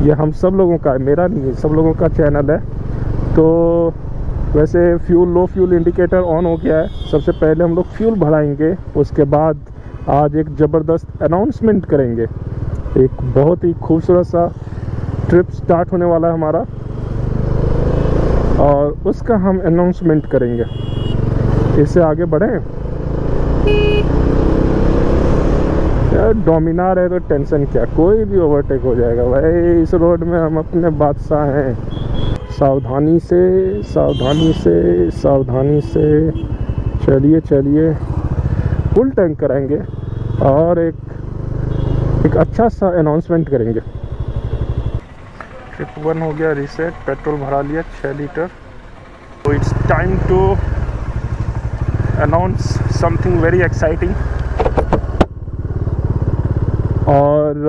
ये हम सब लोगों का है, मेरा नहीं है, सब लोगों का चैनल है। तो वैसे लो फ्यूल इंडिकेटर ऑन हो गया है। सबसे पहले हम लोग फ्यूल भराएंगे, उसके बाद आज एक ज़बरदस्त अनाउंसमेंट करेंगे। एक बहुत ही खूबसूरत सा ट्रिप स्टार्ट होने वाला है हमारा, और उसका हम अनाउंसमेंट करेंगे। इससे आगे बढ़ें। यार डोमिनार है तो टेंशन क्या, कोई भी ओवरटेक हो जाएगा भाई। इस रोड में हम अपने बादशाह हैं। सावधानी से सावधानी से सावधानी से चलिए चलिए। फुल टैंक कराएंगे और एक अच्छा सा अनाउंसमेंट करेंगे। ट्रिप 1 हो गया रीसेट, पेट्रोल भरा लिया 6 लीटर। तो it's time to announce something very exciting. और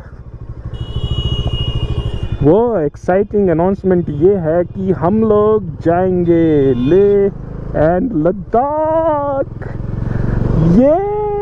वो एक्साइटिंग अनाउंसमेंट ये है कि हम लोग जाएंगे लेह एंड लद्दाख। ये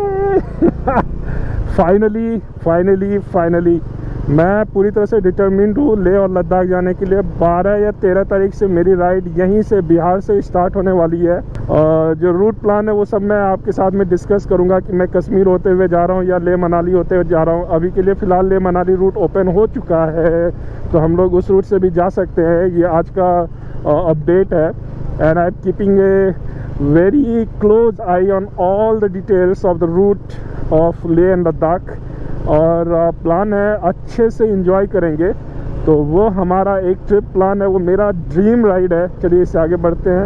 फाइनली मैं पूरी तरह से डिटर्मिन्ड हूँ लेह और लद्दाख जाने के लिए। 12 या 13 तारीख से मेरी राइड यहीं से बिहार से स्टार्ट होने वाली है। जो रूट प्लान है वो सब मैं आपके साथ में डिस्कस करूंगा कि मैं कश्मीर होते हुए जा रहा हूँ या लेह मनाली होते हुए जा रहा हूँ। अभी के लिए फ़िलहाल लेह मनाली रूट ओपन हो चुका है, तो हम लोग उस रूट से भी जा सकते हैं। ये आज का अपडेट है। And I am keeping a very close eye on all the details of the route of Leh and Ladakh. और प्लान है अच्छे से एंजॉय करेंगे। तो वो हमारा एक ट्रिप प्लान है, वो मेरा ड्रीम राइड है। चलिए इससे आगे बढ़ते हैं।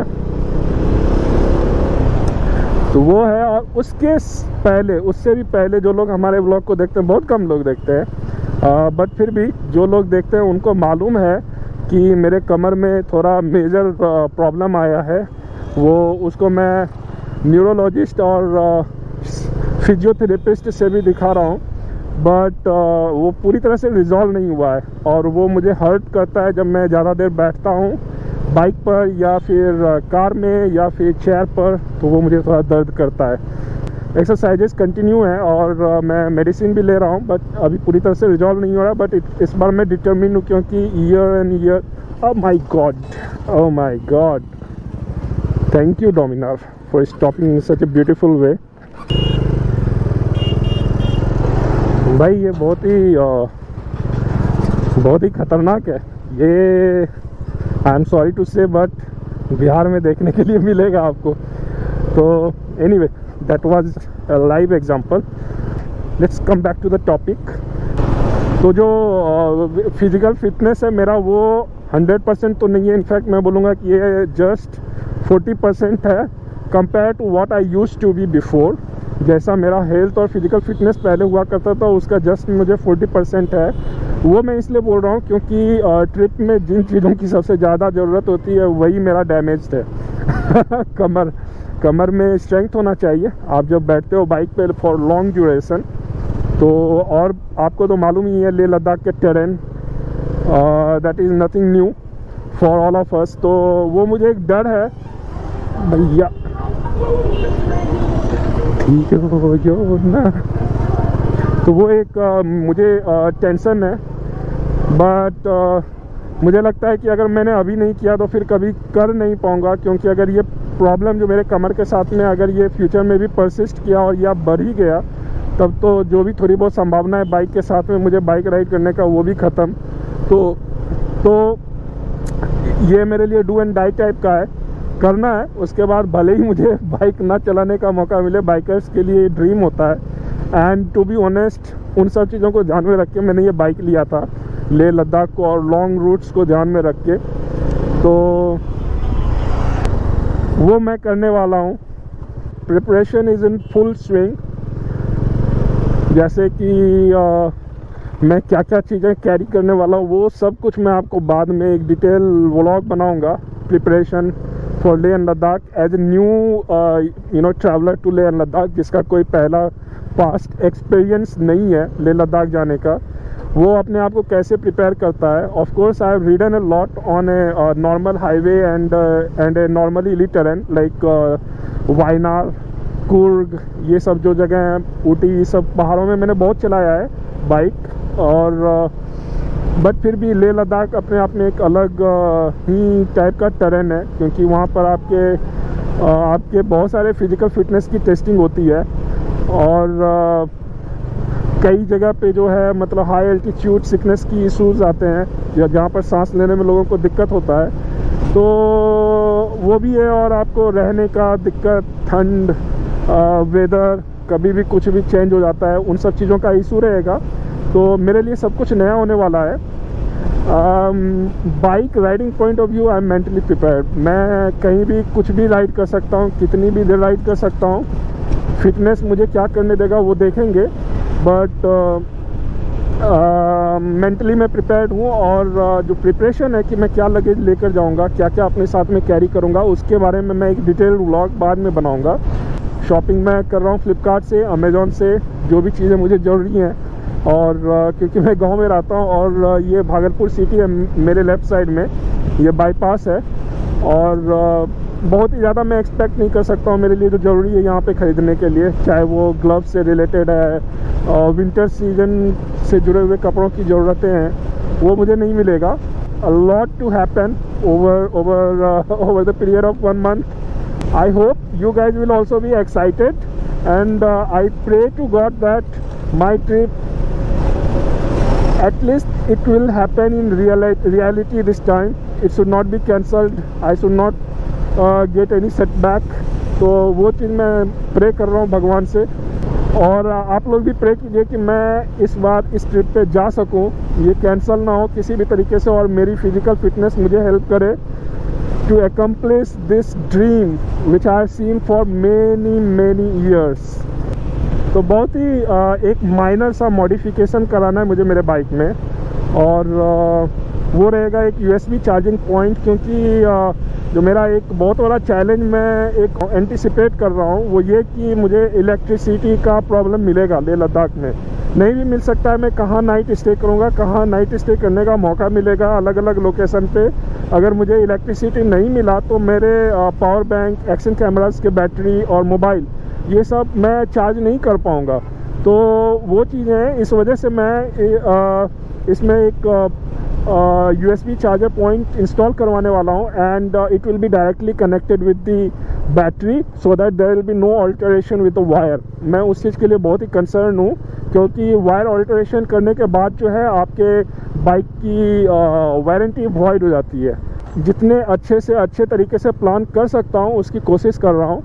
तो वो है, और उससे भी पहले जो लोग हमारे व्लॉग को देखते हैं, बहुत कम लोग देखते हैं, बट फिर भी जो लोग देखते हैं उनको मालूम है कि मेरे कमर में थोड़ा मेजर प्रॉब्लम आया है। उसको मैं न्यूरोलॉजिस्ट और फिजियोथेरेपिस्ट से भी दिखा रहा हूँ, बट वो पूरी तरह से रिजॉल्व नहीं हुआ है। और वो मुझे हर्ट करता है जब मैं ज़्यादा देर बैठता हूँ बाइक पर या फिर कार में या फिर चेयर पर, तो वो मुझे थोड़ा दर्द करता है। एक्सरसाइजेस कंटिन्यू है और मैं मेडिसिन भी ले रहा हूँ, बट अभी पूरी तरह से रिजॉल्व नहीं हो रहा। बट इस बार मैं डिटर्मिन हूँ, क्योंकि year oh my god thank you Dominar for stopping in such a beautiful way. भाई ये बहुत ही ख़तरनाक है ये। I am sorry to say, but Bihar में देखने के लिए मिलेगा आपको। तो anyway that was a live example. Let's come back to the topic. तो जो फिजिकल फिटनेस है मेरा, वो 100% तो नहीं है। इनफैक्ट मैं बोलूँगा कि ये जस्ट 40% है compare to what I used to be before. जैसा मेरा हेल्थ और फिजिकल फिटनेस पहले हुआ करता था, उसका जस्ट मुझे 40% है। वो मैं इसलिए बोल रहा हूँ क्योंकि ट्रिप में जिन चीज़ों की सबसे ज़्यादा ज़रूरत होती है वही मेरा डैमेज्ड है। कमर में स्ट्रेंथ होना चाहिए आप जब बैठते हो बाइक पे फॉर लॉन्ग ड्यूरेशन। तो और आपको तो मालूम ही है लेह लद्दाख के terrain, that is nothing new for all of us. तो वो मुझे एक डर है भैया, ठीक है ना। तो वो एक मुझे टेंशन है। बट मुझे लगता है कि अगर मैंने अभी नहीं किया तो फिर कभी कर नहीं पाऊँगा, क्योंकि अगर ये प्रॉब्लम जो मेरे कमर के साथ में अगर ये फ्यूचर में भी परसिस्ट किया और या बढ़ ही गया, तब तो जो भी थोड़ी बहुत संभावना है बाइक के साथ में मुझे बाइक राइड करने का, वो भी ख़त्म। तो ये मेरे लिए डू एंड डाई टाइप का है, करना है। उसके बाद भले ही मुझे बाइक ना चलाने का मौका मिले, बाइकर्स के लिए ड्रीम होता है। एंड टू बी ऑनेस्ट, उन सब चीज़ों को ध्यान में रख के मैंने ये बाइक लिया था, लेह लद्दाख को और लॉन्ग रूट्स को ध्यान में रख के। तो वो मैं करने वाला हूँ। Preparation is in full swing. जैसे कि मैं क्या क्या चीज़ें कैरी करने वाला हूँ, वो सब कुछ मैं आपको बाद में एक डिटेल व्लॉग बनाऊँगा। Preparation for Leh and Ladakh as a new traveller to Leh and Ladakh, जिसका कोई पहला पास्ट एक्सपीरियंस नहीं है लेह लद्दाख जाने का, वो अपने आप को कैसे प्रिपेयर करता है। Of course I have readen a lot on a normal highway and a normally hilly terrain like Wayanad, Coorg, ये सब जो जगह हैं, ऊटी, ये सब पहाड़ों में मैंने बहुत चलाया है बाइक। और बट फिर भी लेह लद्दाख अपने आप में एक अलग ही टाइप का टर्रेन है, क्योंकि वहाँ पर आपके बहुत सारे फिज़िकल फिटनेस की टेस्टिंग होती है। और कई जगह पे जो है मतलब हाई एल्टीट्यूड सिकनेस की इश्यूज आते हैं, या जहाँ पर सांस लेने में लोगों को दिक्कत होता है, तो वो भी है। और आपको रहने का दिक्कत, ठंड, वेदर, कभी भी कुछ भी चेंज हो जाता है, उन सब चीज़ों का इशू रहेगा। तो मेरे लिए सब कुछ नया होने वाला है। Bike riding point of view I am mentally prepared. मैं कहीं भी कुछ भी राइड कर सकता हूँ, कितनी भी देर राइड कर सकता हूँ। फिटनेस मुझे क्या करने देगा वो देखेंगे, बट मेंटली मैं प्रिपेयर्ड हूँ। और जो प्रिपरेशन है कि मैं क्या लगेज लेकर जाऊँगा, क्या क्या अपने साथ में कैरी करूँगा, उसके बारे में मैं एक डिटेल्ड व्लॉग बाद में बनाऊँगा। शॉपिंग मैं कर रहा हूँ फ्लिपकार्ट से, अमेज़ॉन से, जो भी चीज़ें मुझे ज़रूरी हैं। और क्योंकि मैं गांव में रहता हूँ और ये भागलपुर सिटी है मेरे लेफ़्ट साइड में, ये बाईपास है। और बहुत ही ज़्यादा मैं एक्सपेक्ट नहीं कर सकता हूँ मेरे लिए जो ज़रूरी है यहाँ पे ख़रीदने के लिए, चाहे वो ग्लव्स से रिलेटेड है, विंटर सीजन से जुड़े हुए कपड़ों की ज़रूरतें हैं, वो मुझे नहीं मिलेगा। A lot to happen over the period of 1 month. I hope you guys will also be excited, and I pray to God that my trip, at least it will happen in reality this time. It should not be cancelled. I should not get any setback. तो वो चीज़ मैं pray कर रहा हूँ भगवान से। और आप लोग भी प्रे कीजिए कि मैं इस बार इस ट्रिप पे जा सकूं, ये कैंसिल ना हो किसी भी तरीके से, और मेरी फिज़िकल फिटनेस मुझे हेल्प करे to accomplish this dream which I have seen for many years। तो बहुत ही एक माइनर सा मॉडिफिकेशन कराना है मुझे मेरे बाइक में, और वो रहेगा एक USB चार्जिंग पॉइंट। क्योंकि जो मेरा एक बहुत बड़ा चैलेंज मैं एक एंटिसिपेट कर रहा हूँ, वो ये कि मुझे इलेक्ट्रिसिटी का प्रॉब्लम मिलेगा लेह लद्दाख में। नहीं भी मिल सकता है, मैं कहाँ नाइट स्टे करूँगा, कहाँ नाइट स्टे करने का मौका मिलेगा अलग अलग लोकेशन पे। अगर मुझे इलेक्ट्रिसिटी नहीं मिला तो मेरे पावर बैंक, एक्शन कैमरास के बैटरी और मोबाइल, ये सब मैं चार्ज नहीं कर पाऊँगा। तो वो चीज़ें हैं, इस वजह से मैं इसमें एक USB चार्जर पॉइंट इंस्टॉल करवाने वाला हूँ, and it will be directly connected with the battery, so that there will be no alteration with the wire. मैं उस चीज़ के लिए बहुत ही कंसर्न हूँ, क्योंकि वायर ऑल्टरेशन करने के बाद जो है आपके बाइक की वारंटी वॉइड हो जाती है। जितने अच्छे से अच्छे तरीके से प्लान कर सकता हूँ उसकी कोशिश कर रहा हूँ।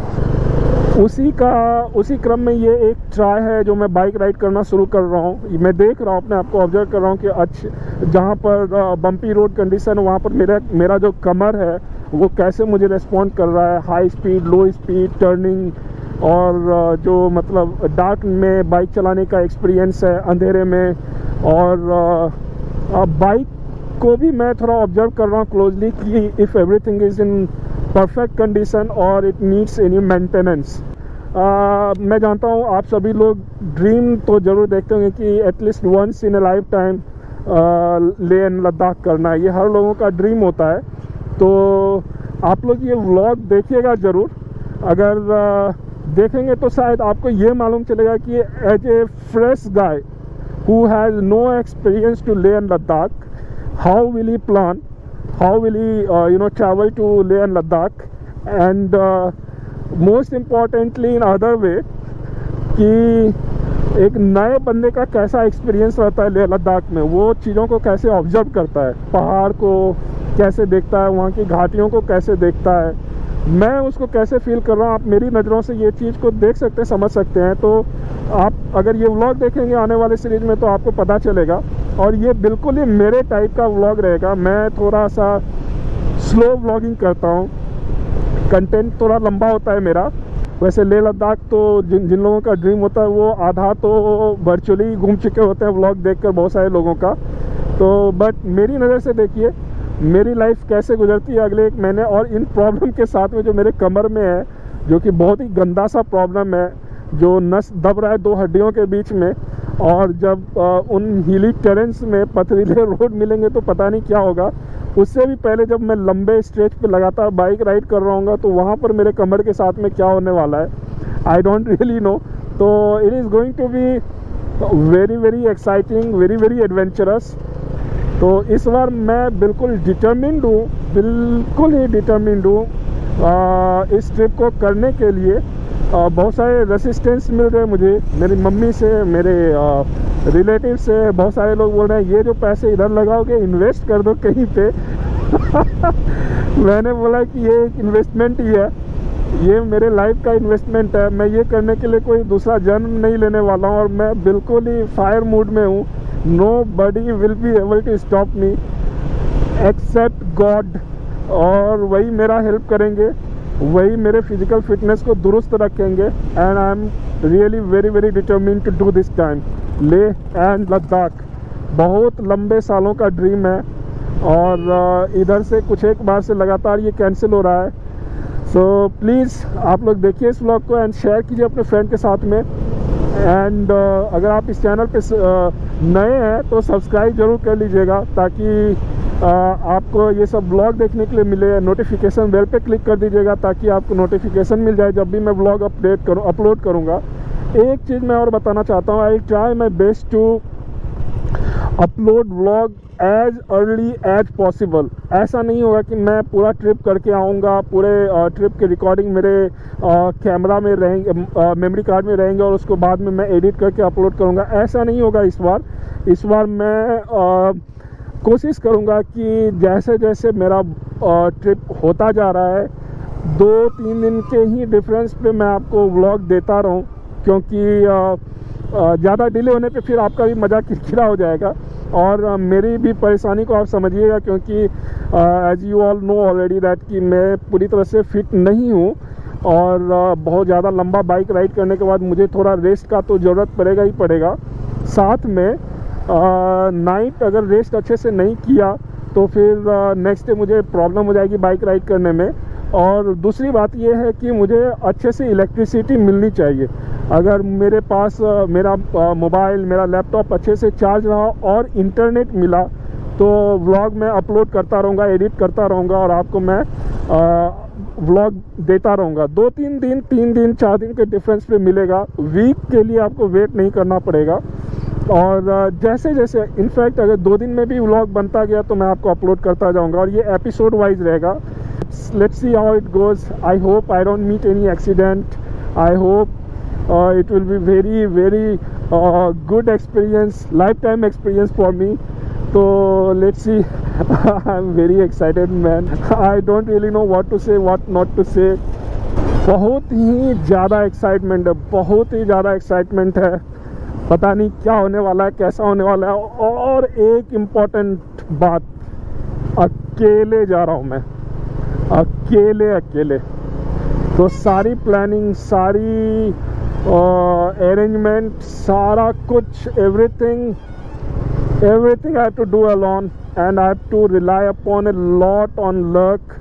उसी क्रम में ये एक ट्राई है जो मैं बाइक राइड करना शुरू कर रहा हूँ। मैं देख रहा हूँ, अपने आप को ऑब्जर्व कर रहा हूँ कि जहाँ पर बम्पी रोड कंडीशन, वहाँ पर मेरा जो कमर है वो कैसे मुझे रेस्पॉन्ड कर रहा है। High speed, low speed, turning, और जो मतलब डार्क में बाइक चलाने का एक्सपीरियंस है अंधेरे में। और बाइक को भी मैं थोड़ा ऑब्जर्व कर रहा हूँ क्लोजली कि if everything is in perfect condition और इट नीड्स एनी मेंटेनेंस। मैं जानता हूँ आप सभी लोग ड्रीम तो ज़रूर देखते होंगे कि at least once in a lifetime Leh Ladakh करना, ये हर लोगों का ड्रीम होता है। तो आप लोग ये व्लॉग देखिएगा ज़रूर। अगर देखेंगे तो शायद आपको ये मालूम चलेगा कि as a fresh guy who has no experience to Leh Ladakh, how will he plan, how will he travel to Leh and Ladakh, and most importantly in other way कि एक नए बंदे का कैसा एक्सपीरियंस रहता है लेह लद्दाख में, वो चीज़ों को कैसे ऑब्जर्व करता है, पहाड़ को कैसे देखता है, वहाँ की घाटियों को कैसे देखता है, मैं उसको कैसे फील कर रहा हूँ। आप मेरी नज़रों से ये चीज़ को देख सकते हैं, समझ सकते हैं। तो आप अगर ये व्लॉग देखेंगे आने वाले सीरीज़ में तो आपको पता चलेगा। और ये बिल्कुल ही मेरे टाइप का व्लॉग रहेगा। मैं थोड़ा सा स्लो व्लॉगिंग करता हूँ, कंटेंट थोड़ा लंबा होता है मेरा। वैसे लेह लद्दाख तो जिन लोगों का ड्रीम होता है वो आधा तो वर्चुअली घूम चुके होते हैं व्लॉग देखकर बहुत सारे लोगों का। तो बट मेरी नज़र से देखिए मेरी लाइफ कैसे गुजरती है अगले 1 महीने, और इन प्रॉब्लम के साथ में जो मेरे कमर में है, जो कि बहुत ही गंदा सा प्रॉब्लम है, जो नस दब रहा है 2 हड्डियों के बीच में। और जब उन हिली टेरेंस में पथरीले रोड मिलेंगे तो पता नहीं क्या होगा। उससे भी पहले जब मैं लंबे स्ट्रेच पे लगातार बाइक राइड कर रहा हूँ तो वहाँ पर मेरे कमर के साथ में क्या होने वाला है, आई डोंट रियली नो। तो it is going to be very exciting, very adventurous. तो इस बार मैं बिल्कुल डिटर्मिन्ड हूँ, बिल्कुल ही डिटर्मिन्ड हूँ इस ट्रिप को करने के लिए। बहुत सारे रेसिस्टेंस मिल रहे हैं मुझे, मेरी मम्मी से, मेरे रिलेटिव से। बहुत सारे लोग बोल रहे हैं ये जो पैसे इधर लगाओगे इन्वेस्ट कर दो कहीं पे। मैंने बोला कि ये एक इन्वेस्टमेंट ही है, ये मेरे लाइफ का इन्वेस्टमेंट है। मैं ये करने के लिए कोई दूसरा जन्म नहीं लेने वाला हूँ और मैं बिल्कुल ही फायर मूड में हूँ। Nobody will be able to stop me except God। और वही मेरा हेल्प करेंगे, वही मेरे फिजिकल फिटनेस को दुरुस्त रखेंगे। And I am really very very determined to do this time. Leh and Ladakh बहुत लंबे सालों का ड्रीम है और इधर से कुछ एक बार से लगातार ये कैंसिल हो रहा है। सो प्लीज़ आप लोग देखिए इस व्लॉग को एंड शेयर कीजिए अपने फ्रेंड के साथ में। एंड अगर आप इस चैनल पे नए हैं तो सब्सक्राइब जरूर कर लीजिएगा ताकि आपको ये सब ब्लॉग देखने के लिए मिले। नोटिफिकेशन बेल पे क्लिक कर दीजिएगा ताकि आपको नोटिफिकेशन मिल जाए जब भी मैं ब्लॉग अपलोड करूँगा। एक चीज़ मैं और बताना चाहता हूँ, I try my best to upload vlog as early as possible. ऐसा नहीं होगा कि मैं पूरा ट्रिप करके आऊँगा, पूरे ट्रिप के रिकॉर्डिंग मेरे कैमरा में रहेंगे, मेमोरी कार्ड में रहेंगे और उसको बाद में मैं एडिट करके अपलोड करूँगा। ऐसा नहीं होगा इस बार मैं कोशिश करूँगा कि जैसे जैसे मेरा ट्रिप होता जा रहा है 2-3 दिन के ही डिफरेंस पे मैं आपको व्लॉग देता रहूँ, क्योंकि ज़्यादा डिले होने पे फिर आपका भी मज़ा किरकिरा हो जाएगा और मेरी भी परेशानी को आप समझिएगा, क्योंकि as you all know already that कि मैं पूरी तरह से फिट नहीं हूँ और बहुत ज़्यादा लंबा बाइक राइड करने के बाद मुझे थोड़ा रेस्ट का तो ज़रूरत पड़ेगा ही पड़ेगा। साथ में नाइट अगर रेस्ट अच्छे से नहीं किया तो फिर नेक्स्ट डे मुझे प्रॉब्लम हो जाएगी बाइक राइड करने में। और दूसरी बात यह है कि मुझे अच्छे से इलेक्ट्रिसिटी मिलनी चाहिए। अगर मेरे पास मेरा मोबाइल, मेरा लैपटॉप अच्छे से चार्ज रहा और इंटरनेट मिला तो व्लॉग मैं अपलोड करता रहूँगा, एडिट करता रहूँगा और आपको मैं व्लॉग देता रहूँगा। 2-3 दिन, 3 दिन, 4 दिन के डिफरेंस पे मिलेगा। वीक के लिए आपको वेट नहीं करना पड़ेगा। और जैसे जैसे इनफैक्ट अगर 2 दिन में भी व्लॉग बनता गया तो मैं आपको अपलोड करता जाऊँगा और ये एपिसोड वाइज रहेगा। Let's see how it goes. I hope I don't meet any accident. I hope it will be very very good experience, lifetime experience for me. So let's see. I'm very excited man. I don't really know what to say, what not to say. बहुत ही ज़्यादा excitement है, बहुत ही ज़्यादा excitement है। पता नहीं क्या होने वाला है, कैसा होने वाला है। और एक इम्पॉर्टेंट बात, अकेले जा रहा हूँ मैं, अकेले। तो सारी प्लानिंग, सारी अरेंजमेंट, सारा कुछ, everything I have to do alone and I have to rely upon a lot on luck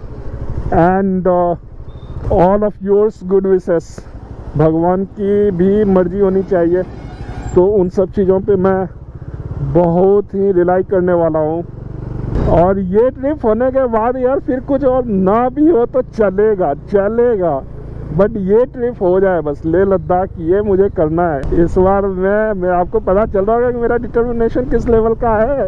and all of yours good wishes। भगवान की भी मर्जी होनी चाहिए। तो उन सब चीज़ों पे मैं बहुत ही रिलाई करने वाला हूँ। और ये ट्रिप होने के बाद यार फिर कुछ और ना भी हो तो चलेगा, बट ये ट्रिप हो जाए बस, लेह लद्दाख, ये मुझे करना है। इस बार मैं आपको पता चल रहा होगा कि मेरा डिटर्मिनेशन किस लेवल का है।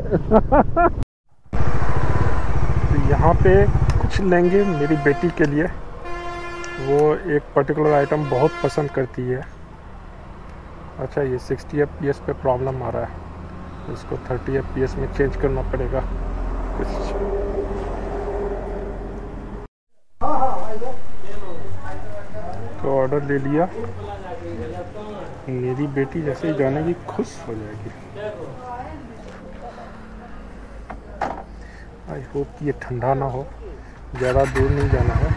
तो यहाँ पे कुछ लेंगे मेरी बेटी के लिए। वो एक पर्टिकुलर आइटम बहुत पसंद करती है। अच्छा, ये 60 FPS पे प्रॉब्लम आ रहा है, इसको 30 FPS में चेंज करना पड़ेगा कुछ। तो ऑर्डर ले लिया। मेरी बेटी जैसे ही जाने की खुश हो जाएगी। आई होप ये ठंडा ना हो, ज़्यादा दूर नहीं जाना है।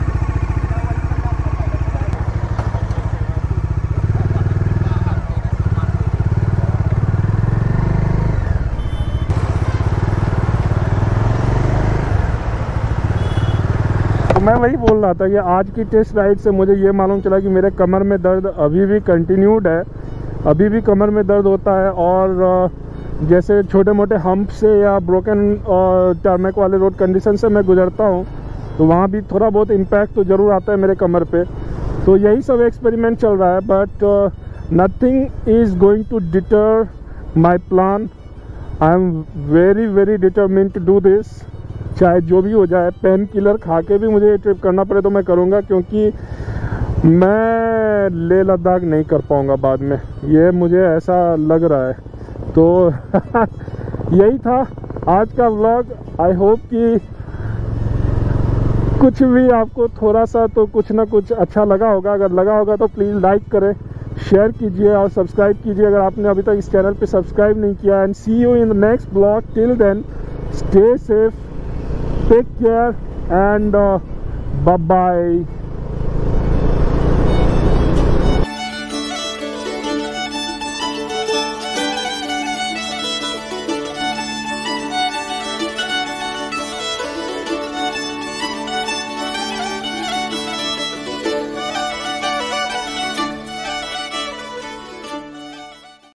मैं वही बोल रहा था कि आज की टेस्ट राइड से मुझे ये मालूम चला कि मेरे कमर में दर्द अभी भी कंटिन्यूड है, अभी भी कमर में दर्द होता है। और जैसे छोटे मोटे हम्प से या ब्रोकन टारमेक वाले रोड कंडीशन से मैं गुजरता हूँ तो वहाँ भी थोड़ा बहुत इम्पैक्ट तो ज़रूर आता है मेरे कमर पे। तो यही सब एक्सपेरिमेंट चल रहा है, but nothing is going to deter my plan. I am very very determined to do this, चाहे जो भी हो जाए। पेन किलर खा के भी मुझे ये ट्रिप करना पड़े तो मैं करूँगा, क्योंकि मैं लेह लद्दाख नहीं कर पाऊँगा बाद में, ये मुझे ऐसा लग रहा है। तो यही था आज का व्लॉग। आई होप कि कुछ भी आपको थोड़ा सा तो कुछ ना कुछ अच्छा लगा होगा। अगर लगा होगा तो प्लीज़ लाइक करें, शेयर कीजिए और सब्सक्राइब कीजिए अगर आपने अभी तक इस चैनल पे सब्सक्राइब नहीं किया। And see you in the next blog. Till then stay safe, take care and bye bye.